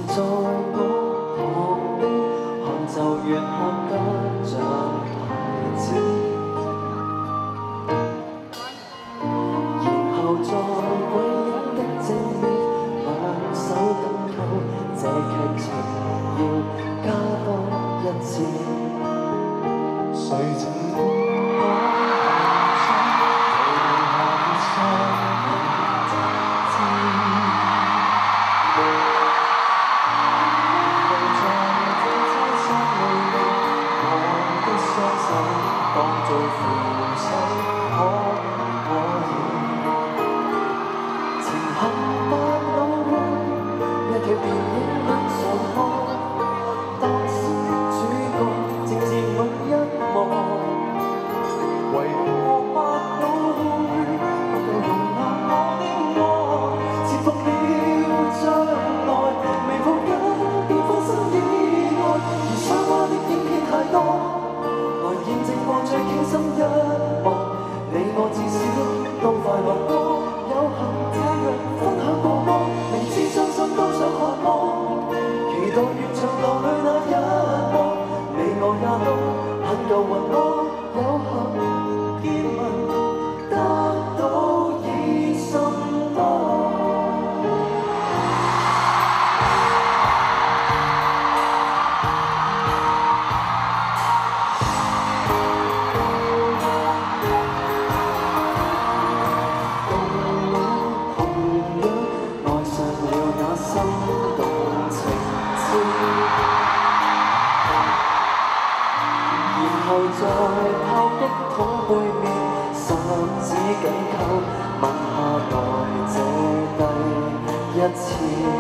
在我旁邊，看就越看得像孩子，然後在鬼影的正面，兩手緊扣，這劇情要加多一次。誰曾講當做扶手可唔可以？情陷百老匯，一劇電影很常看，當時主角正是每一幕。為何百老匯不夠容納我的愛？潛伏了將來，未抱緊便發生意外，而想我的影片太多。來驗證過最傾心一幕，你我至少都快樂過，有幸這樣分享過麼？明知傷心都想看麼？期待越長流淚那一幕，你我也都很夠運麼？有幸見聞得到已甚多。在炮擊筒背面，手指緊扣，吻下來這第一次。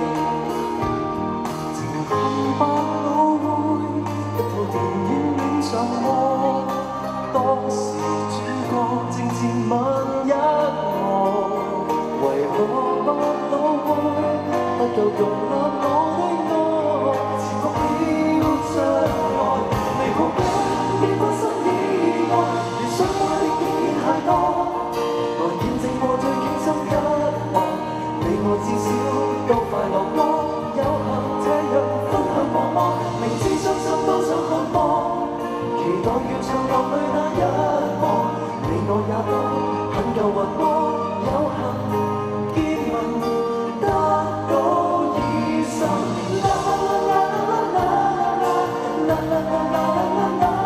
情陷百老匯，一套電影戀上麼？當時主角正接吻一幕，為何百老匯不夠容納我的愛？潛伏了將來，未抱緊便發生意外，如想我的影片太多，來驗證過最傾心一幕，你我至少都快樂麼？有幸這樣分享過麼？明知傷心都想看麼？期待越長流淚那一幕，你我也都很夠運麼？有幸見聞得到已甚啦啦啦啦啦啦啦啦啦啦。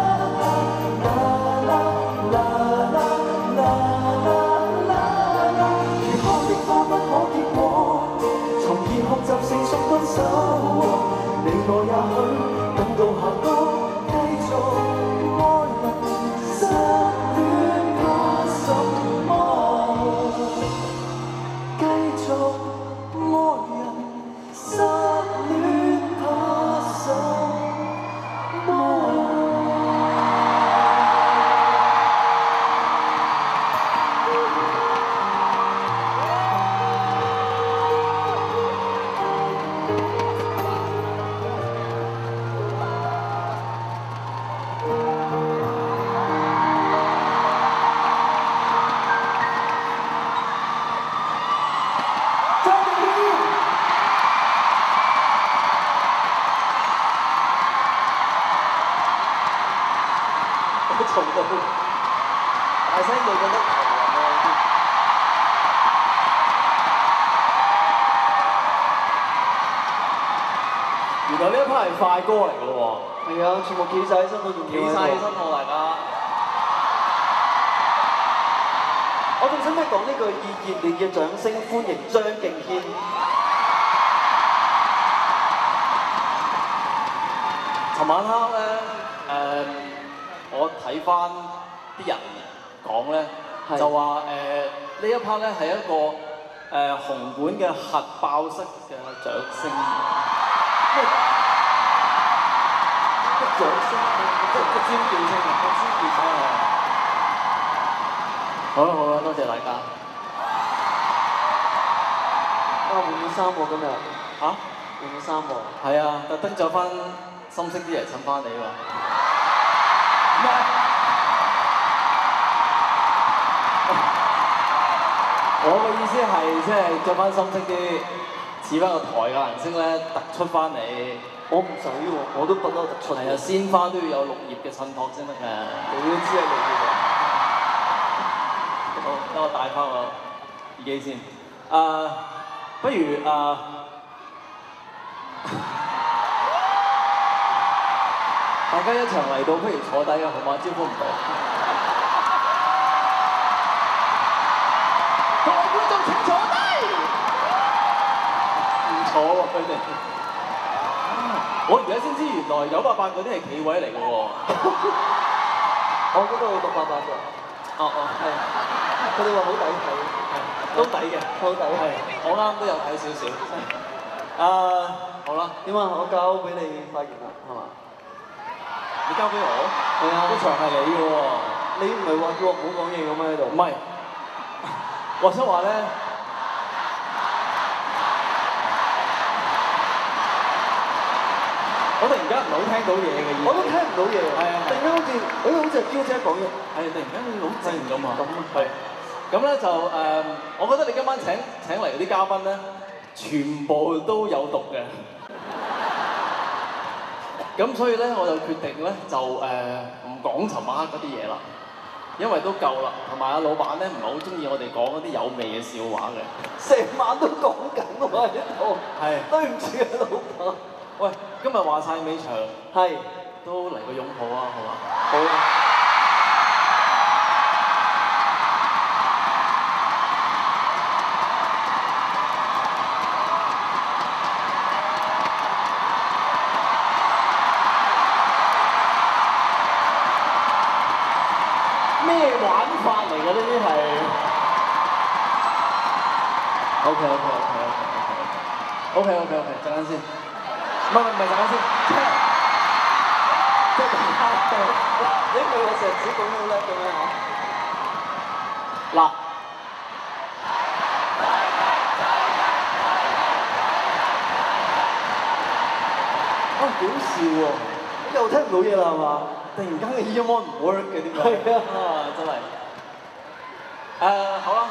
就成熟分手，你我也許等到下個繼續愛人，失戀怕什麼？繼續愛人，失戀怕什麼？嘈到大聲到覺得原來呢一 part 係快歌嚟㗎喎。係啊，全部企晒起身都仲企晒起身喎，大家。我仲想唔使講呢句以熱烈嘅掌聲歡迎張敬軒。尋晚黑咧我睇翻啲人講咧，就話呢一 part 咧係一個紅館嘅核爆式嘅掌聲，掌聲即係尖叫聲啊！尖叫聲啊！好啦好啦，多謝大家。換咗衫喎今日嚇？換咗衫喎？係啊，特登着翻深色啲嚟襯翻你喎。我嘅意思係即係着翻深色啲，似似翻個台嘅顏色咧，突出翻你。 我唔使喎，我都不嬲突出。 係啊，鮮花都要有綠葉嘅襯托先得㗎。 你都知係綠葉喎。 好，等我帶翻我耳機先。不如大家一場嚟到，不如坐低啊，好嗎？招呼唔到。各位觀眾請坐低。唔坐喎佢哋。我而家先知原來988嗰啲係企位嚟嘅喎。 我嗰度688㗎。係。佢哋話好抵睇， 都抵嘅， 好抵。係。 我啱都有睇少少。好啦， 點啊？我交俾你發言啦，係嘛？ 你交俾我？ 係啊。 嗰場係你嘅喎。 你唔係話叫我唔好講嘢嘅咩喺度？ 唔係，我想話咧。我突然間唔係好聽到嘢嘅意思， 我都聽唔到嘢。係啊，突然間好似，好似係嬌姐講嘢。係，突然間好似好靜咁啊。係。咁咧就我覺得你今晚請嚟嗰啲嘉賓咧，全部都有毒嘅。咁所以咧，我就決定咧就唔講尋晚黑嗰啲嘢啦，因為都夠啦。同埋阿老闆咧唔係好中意我哋講嗰啲有味嘅笑話嘅。成晚都講緊喎喺度。係。對唔住啊，老闆。喂，今日話晒尾場，係都嚟個擁抱啊，好嘛？好啊！咩玩法嚟㗎？呢啲係 OK，陣間先。唔係，陣間先，即係大家你咪話成日講得好叻嘅咩嚇？嗱，好笑喎！又聽唔到嘢啦係嘛？突然間嘅 earphone 唔 work 嘅點解？係啊，真係。好啦。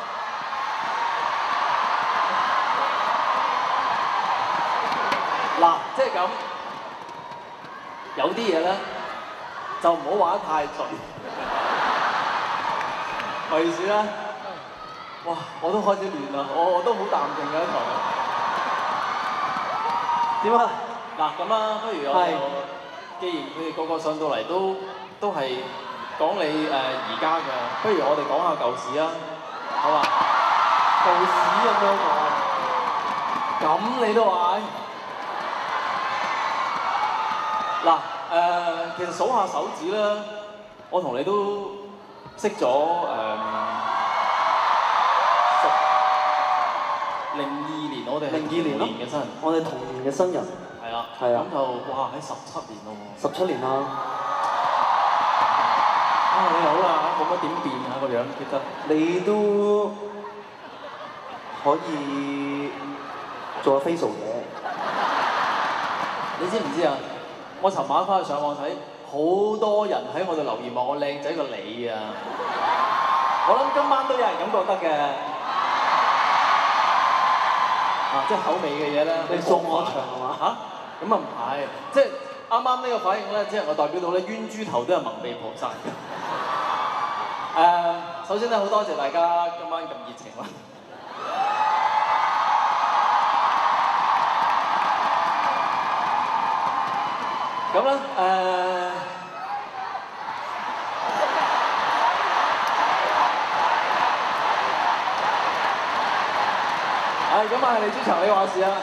嗱，即係咁，有啲嘢咧就唔好玩得太盡。費事啦，哇！我都開始亂啦，我都好淡定嘅一台。點啊？嗱咁啦，不如我就，既然佢哋個個上到嚟都係講你而家嘅，不如我哋講下舊事啊，好嘛？舊事咁樣講，咁你都話？嗱其實數下手指啦，我同你都識咗02年，我哋係02年嘅新人，我哋同年嘅新人，係啦，咁就哇喺17年咯喎，17年啦，你好啦，冇乜點變啊個樣，其實你都可以做下 facial 嘅，你知唔知啊？我尋晚翻去上網睇，好多人喺我度留言話我靚仔過你啊！我諗今晚都有人咁覺得嘅，即係口味嘅嘢咧。你送我場係嘛？嚇？咁啊唔係，即係啱啱呢個反應咧，只能夠代表到咧冤豬頭都有蒙蔽菩薩。首先咧，好多謝大家今晚咁熱情啦。咁咧咁啊係你主場，你話事啊！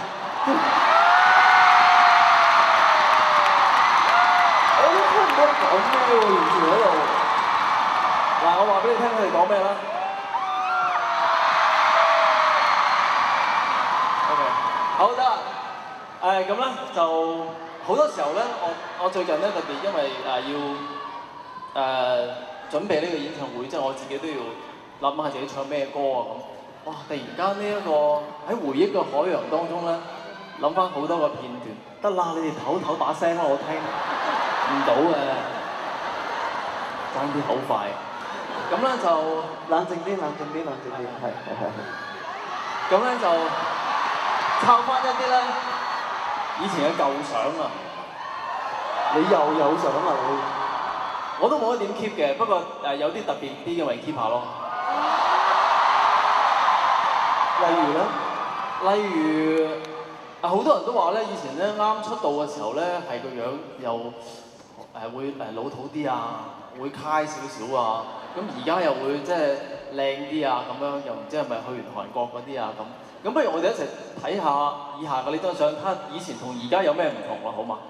我都聽唔到講咩喎，完全喺度。嗱，我話俾你聽，佢哋講咩啦 ？OK， 好得啦。咁咧就好多時候咧，我最近咧特別因為要準備呢個演唱會，即係我自己都要諗下自己唱咩歌啊咁。哇！突然間呢一個喺回憶嘅海洋當中咧，諗翻好多個片段。得啦，你哋唞把聲啦，我聽唔到嘅，爭啲好快。咁咧就冷靜啲，係。咁咧就即抄翻一啲咧以前嘅舊相啊！ 你又有相啊你？ 我都冇得點 keep 嘅，不過有啲特別啲嘅咪 keep 下咯。 例如咧？ 例如好多人都話咧，以前咧啱出道嘅時候咧，係個樣又會老土啲啊，會揩少少啊。咁而家又會即係靚啲啊，咁樣又唔知係咪去完韓國嗰啲啊咁。咁不如我哋一齊睇下以下嘅呢張相，睇下以前同而家有咩唔同咯，好嘛？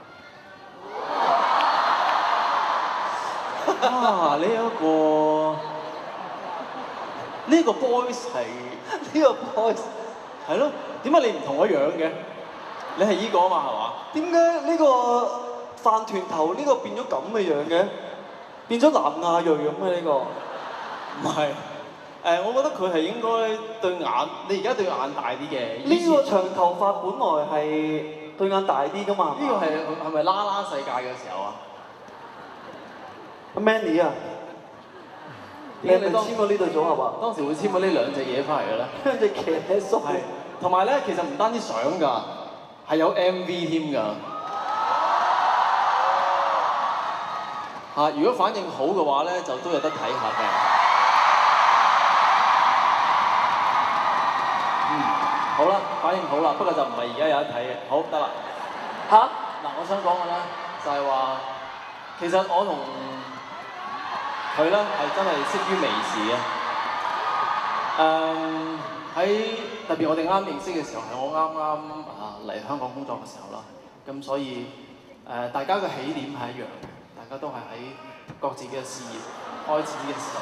啊！呢個 boys 係呢個 boys 係咯，點解你唔同我樣嘅？你係依個啊嘛，係嘛？ 點解呢個飯團頭呢個變咗咁嘅樣嘅？變咗南亞裔咁嘅呢個？ 唔係，我覺得佢係應該對眼，你而家對眼大啲嘅。 呢個長頭髮本來係對眼大啲噶嘛？ 呢個係咪啦啦世界嘅時候啊？ 阿 Manny 啊，你係咪簽過呢對組合啊？ 當時會簽過呢兩隻嘢翻嚟嘅咧。 兩隻騎呢叔。 係，同埋咧，其實唔單止相㗎，係有 MV 添㗎。如果反應好嘅話咧，就都有得睇下嘅。好啦，反應好啦，不過就唔係而家有得睇嘅。好，得啦。嗱，我想講嘅咧，就係話，其實我同佢咧係真係識於微時嘅。喺特別我哋啱認識嘅時候，係我啱嚟香港工作嘅時候啦。咁所以大家嘅起點係一樣嘅，大家都係喺各自嘅事業開始嘅時候。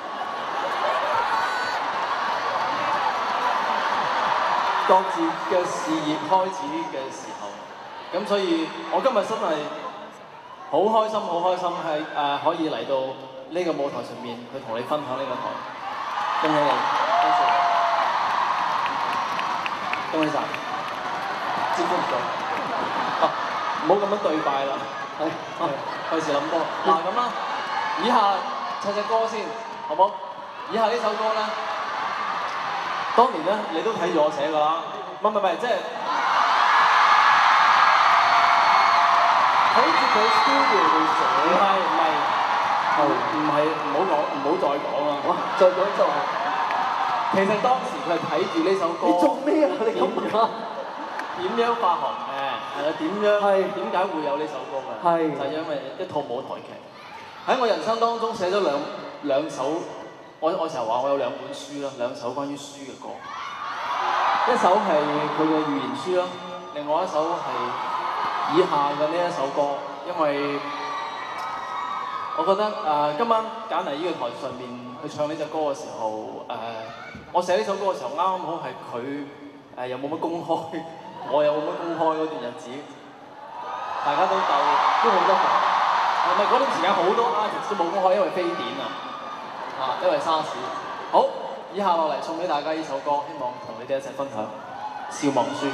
各自嘅事業開始嘅時候，咁所以我今日真係好開心，好開心係可以嚟到呢個舞台上面去同你分享呢個台，恭喜你，多謝你，恭喜晒，招呼唔到，唔好咁樣對拜啦，費事諗多。嗱咁啦，以下唱隻歌先，好冇？以下呢首歌咧。當年咧，你都睇住我寫㗎啦，唔係，即係睇住佢 studio 度寫。 唔好再講啦。 哇！再講就係， 其實當時佢係睇住呢首歌。 你做咩啊？你咁啊？ 點樣發行嘅？係啦，點解會有呢首歌嘅？ 係就係因為一套舞台劇。喺我人生當中寫咗兩首。我成日話我有兩本書啦，兩首關於書嘅歌，一首係佢嘅預言書啦，另外一首係以下嘅呢一首歌，因為我覺得今晚揀嚟呢個台上面去唱呢隻歌嘅時候，我寫呢首歌嘅時候啱啱好係佢又冇乜公開，我又冇乜公開嗰段日子，大家都好多忙，係咪嗰段時間好多 artist 都冇公開，因為非典啊？因為沙士。好，以下落嚟送俾大家呢首歌，希望同你哋一齊分享《笑忘書》。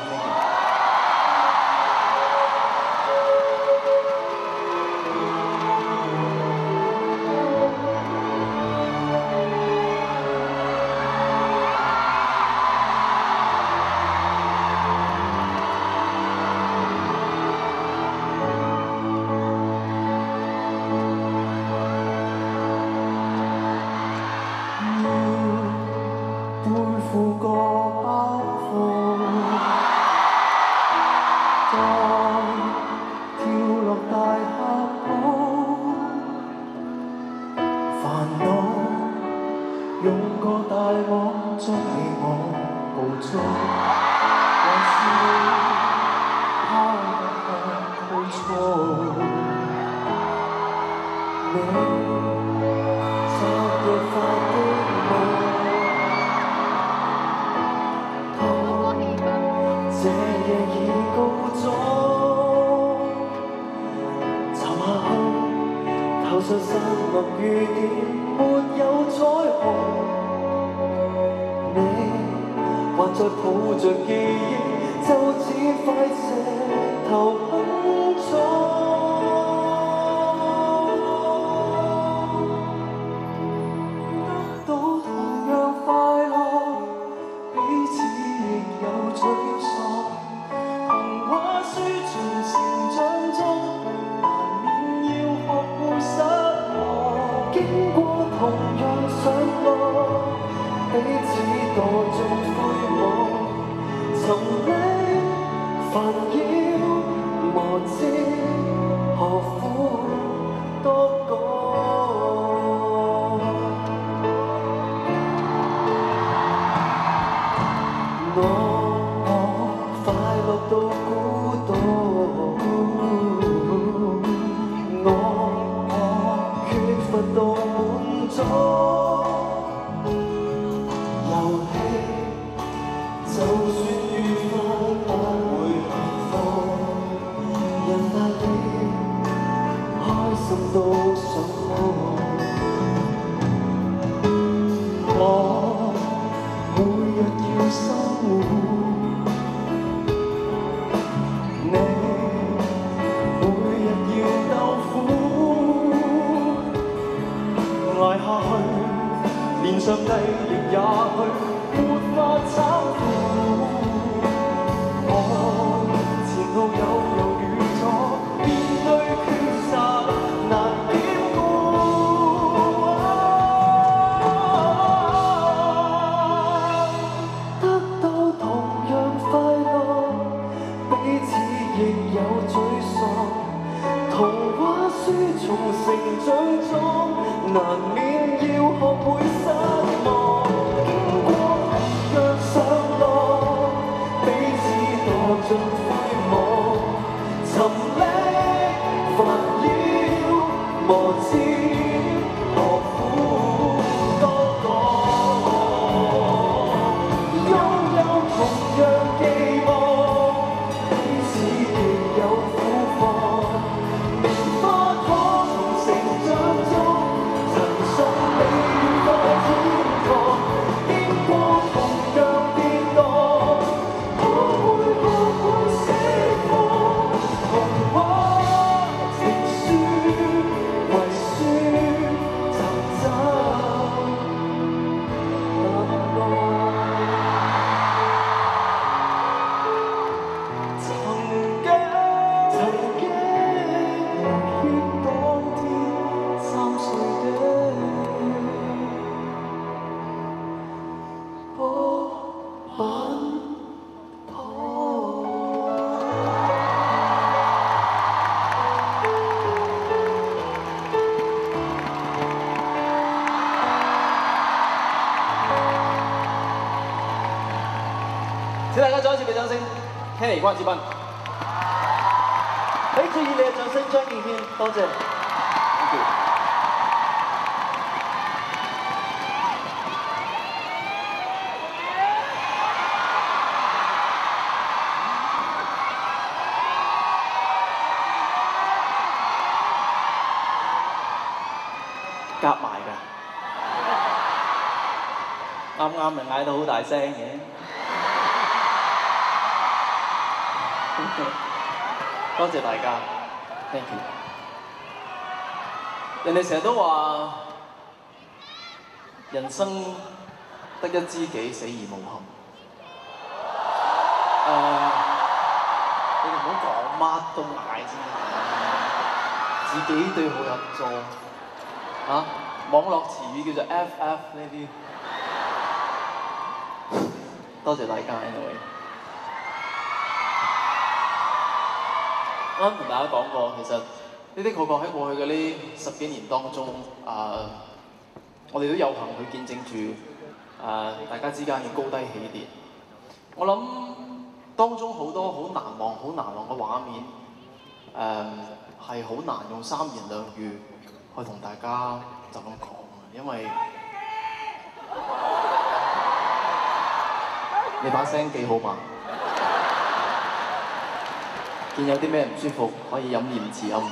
過同樣上落，彼此墮進灰網，沉溺煩擾磨折，何苦多講？我快樂到孤獨，我缺乏到滿足。遊戲就算愉快不會幸福，人大了開心都想哭。我每日要生活，你每日要鬥苦，捱下去，連上帝亦也許沒法找苦。我前路有猶豫錯，面對抉擇難兼顧。得到同樣快樂，彼此亦有沮喪。童話書從成長中，難免要學會失望。經過同樣上落，彼此墮進灰網，沉溺煩擾磨折，何苦多講？擁有同樣寄望，彼此亦有苦況。棉花可從成長中，曾送你愉快天堂。經過同樣跌宕，可會學會釋放？童話情書為書尋找答案。曾經熱血當天3歲的波板糖。 請大家再一次俾掌聲，聽嚟關智斌。 俾最熱烈嘅掌聲，張敬軒，多謝。 Thank you。夾埋㗎，啱啱咪嗌到好大聲嘅。多謝大家 ，thank you。人哋成日都話人生得一知己，死而無憾。你哋唔好講乜都嗌先，自己對號入座。網絡詞語叫做 FF 呢啲。多謝大家 anyway。啱啱同大家講過，其實的確喺過去嘅呢10幾年當中，我哋都有幸去見證住大家之間嘅高低起跌。我諗當中好多好難忘嘅畫面，係好難用3言2語去同大家就咁講，因為你把聲幾好嘛？見有啲咩唔舒服，可以飲鹽匙飲。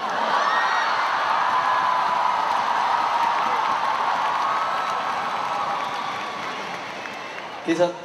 其實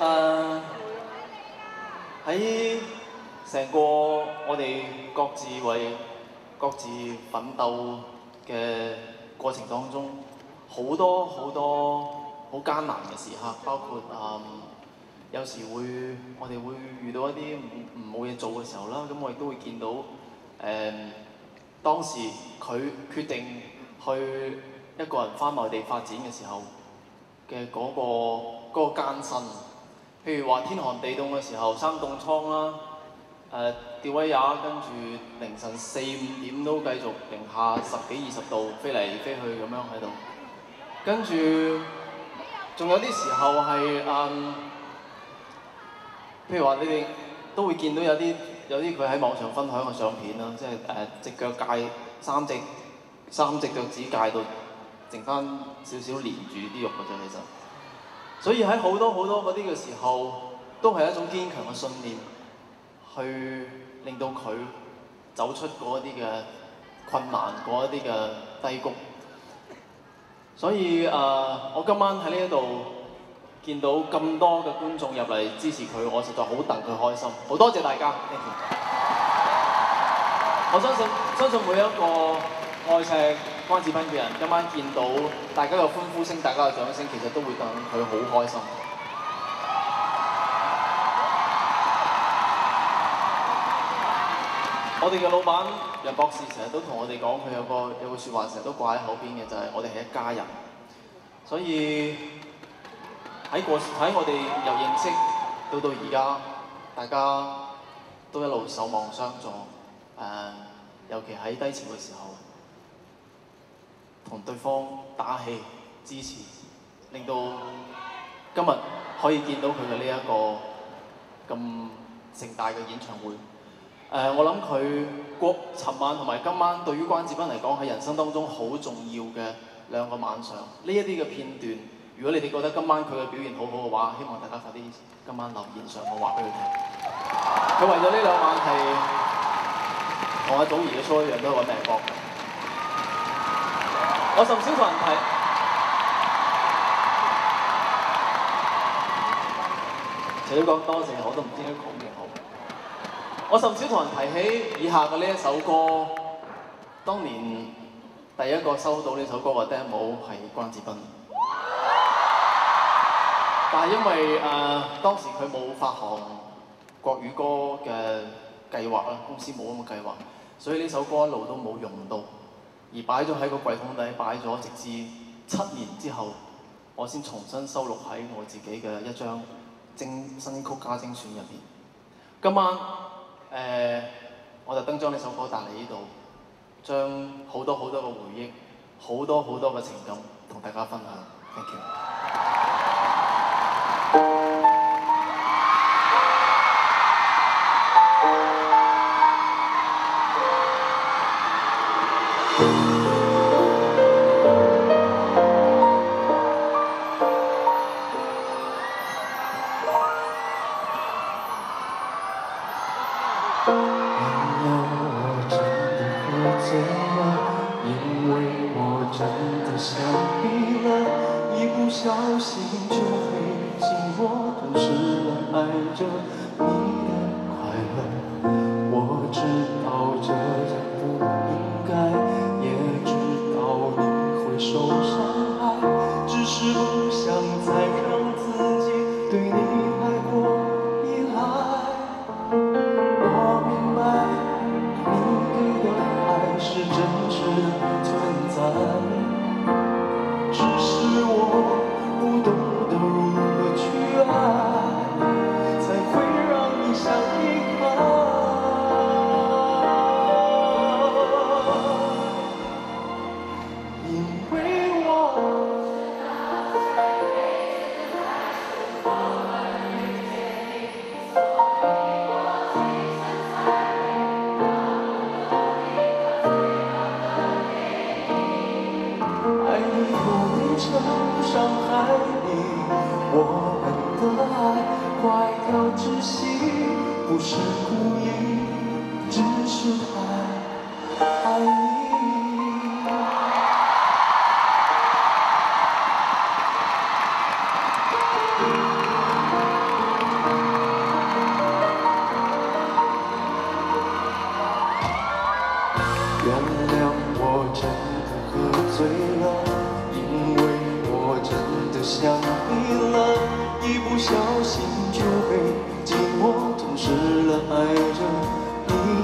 喺成個我哋各自為各自奮鬥嘅過程當中，好多好艱難嘅時刻，包括有時我哋會遇到一啲冇嘢做嘅時候啦，咁我亦都會見到當時佢決定去一一個人翻內地發展嘅時候嘅嗰個艱辛。譬如話天寒地凍嘅時候生凍瘡啦，吊威亞跟住凌晨4、5點都繼續零下10幾20度飛嚟飛去咁樣喺度，跟住仲有啲時候係譬如話你哋都會見到有啲佢喺網上分享嘅相片啦，即係隻腳戒三隻腳趾戒到剩翻少少連住啲肉嘅啫，其實。所以喺好多嗰啲嘅時候，都係一種堅強嘅信念，去令到佢走出嗰一啲嘅困難，嗰一啲嘅低谷。所以我今晚喺呢一度見到咁多嘅觀眾入嚟支持佢，我實在好戥佢開心，好多謝大家。Thank you。我相信每一個愛錫關智斌嘅人，今晚見到大家嘅歡呼聲、大家嘅掌聲，其實都會戥佢好開心。我哋嘅老闆楊博士成日都同我哋講，佢有個説話成日都掛喺口邊嘅，就係我哋係一家人。所以喺我哋由認識到而家，大家都一路守望相助。尤其喺低潮嘅時候，同對方打氣支持，令到今日可以見到佢嘅呢一個咁盛大嘅演唱會。我諗佢尋晚同埋今晚對於關智斌嚟講喺人生當中好重要嘅2個晚上，呢一啲嘅片段，如果你哋覺得今晚佢嘅表現好好嘅話，希望大家快啲今晚留言上我話俾佢聽。佢為咗呢2晚係同阿祖兒嘅 show 一樣，都係揾命搏嘅。我甚少同人提，除咗講多謝，我都唔知應該講咩好。我甚少同人提起以下嘅呢一首歌，當年第一個收到呢首歌嘅 demo 係關智斌，但係因為當時佢冇發行國語歌嘅計劃啦，公司冇咁嘅計劃，所以呢首歌一路都冇用到，而擺咗喺個櫃桶底擺咗，直至7年之後，我先重新收錄喺我自己嘅一張新曲加精選入邊。今晚我特登將呢首歌帶嚟呢度，將好多嘅回憶，好多嘅情感同大家分享。Thank you。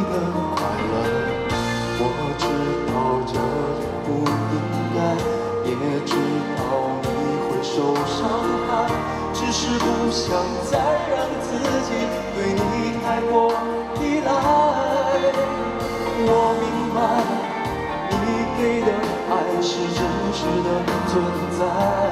也想再让自己对你太过依赖。我明白，你给的爱是真实的存在。